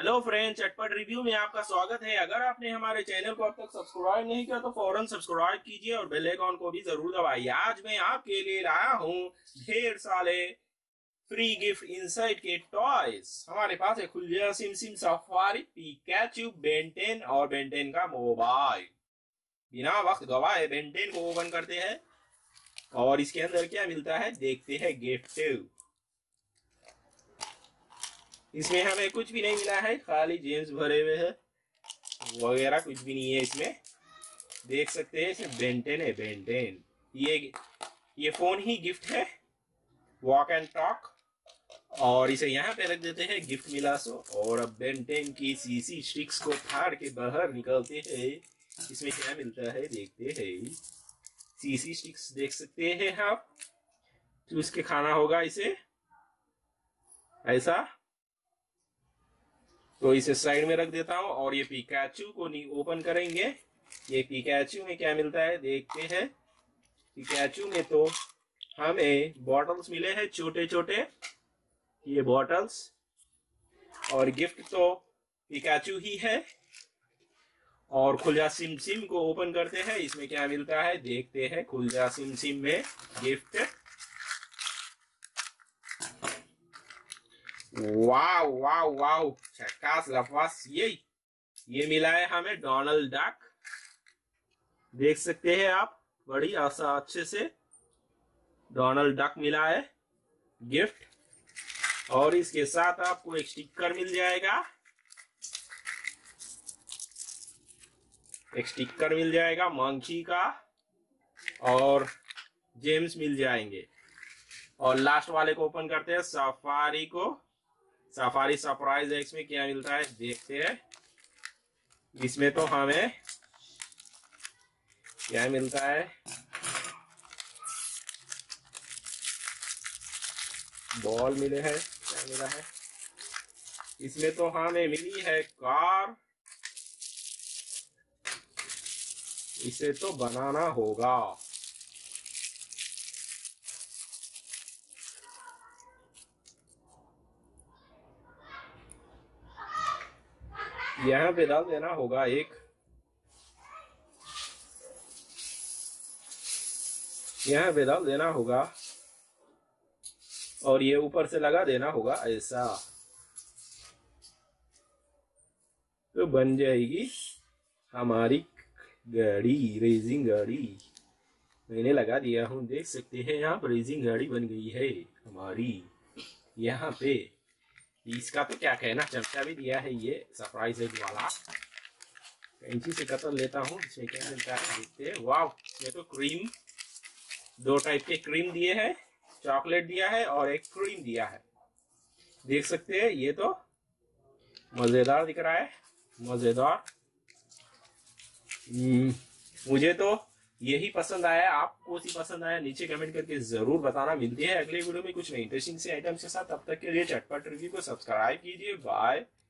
Hello friend, चटपट review में आपका स्वागत है। अगर आपने हमारे चैनल को अब तक सब्सक्राइब नहीं किया तो फौरन सब्सक्राइब कीजिए और बेल आइकॉन को भी जरूर दबाइए। आज मैं आपके लिए लाया हूँ ढेर सारे फ्री गिफ्ट इनसाइड के टॉयज। हमारे पास है खुलिया, सिम सिम, सफारी, पिकाचू, बेंटेन और बेंटेन का मोबाइल। बिना वक्त गवाए बेंटेन को ओपन करते हैं और इसके अंदर क्या मिलता है देखते हैं। गिफ्ट इसमें हमें कुछ भी नहीं मिला है, खाली जेम्स भरे हुए हैं, वगैरह कुछ भी नहीं है इसमें। देख सकते हैं इसमें बेंटेन है। बेंटेन ये फोन ही गिफ्ट है, वॉक एंड टॉक। और इसे यहाँ पे रख देते हैं, गिफ्ट मिला सो। और अब बेंटेन की सीसी स्टिक्स को फाड़ के बाहर निकलते हैं। इसमें क्या मिलता है देखते हैं। सीसी स्टिक्स देख सकते हैं आप, चूस के खाना होगा इसे ऐसा। तो इसे साइड में रख देता हूं और ये पिकाचू को नहीं ओपन करेंगे। ये पिकाचू में क्या मिलता है देखते हैं। पिकाचू में तो हमें बॉटल्स मिले हैं छोटे छोटे, ये बॉटल्स। और गिफ्ट तो पिकाचू ही है। और खुलजा सिम सिम को ओपन करते हैं, इसमें क्या मिलता है देखते हैं। खुलजा सिम सिम में गिफ्ट, वाव वाव वाव, झकास लफास। ये मिला है हमें डोनाल्ड डक। देख सकते हैं आप, बड़ी आसा अच्छे से डोनाल्ड डक मिला है गिफ्ट। और इसके साथ आपको एक स्टिकर मिल जाएगा, एक स्टिकर मिल जाएगा मंकी का, और जेम्स मिल जाएंगे। और लास्ट वाले को ओपन करते हैं, सफारी को। सफारी सरप्राइज है, इसमें क्या मिलता है देखते हैं। इसमें तो हमें क्या मिलता है, बॉल मिले हैं। क्या मिला है इसमें तो हमें मिली है कार, इसे तो बनाना होगा। यहाँ पे डाल देना होगा एक, यहाँ पे डाल देना होगा और ये ऊपर से लगा देना होगा ऐसा, तो बन जाएगी हमारी गाड़ी, रेसिंग गाड़ी। मैंने लगा दिया हूँ, देख सकते हैं यहाँ पर रेसिंग गाड़ी बन गई है हमारी। यहाँ पे इसका तो क्या कहना, चमचा भी दिया है ये सरप्राइज वाला। कैंची से कतर लेता हूँ, इसमें क्या मिलता है देखते हैं। वाह, ये तो क्रीम, दो टाइप के क्रीम दिए हैं, चॉकलेट दिया है और एक क्रीम दिया है। देख सकते हैं, ये तो मजेदार दिख रहा है, मजेदार। मुझे तो यही पसंद आया। आपको सी पसंद आया नीचे कमेंट करके जरूर बताना। मिलती है अगले वीडियो में कुछ नई इंटरेस्टिंग से आइटम्स के साथ। तब तक के लिए चटपट रिव्यू को सब्सक्राइब कीजिए। बाय।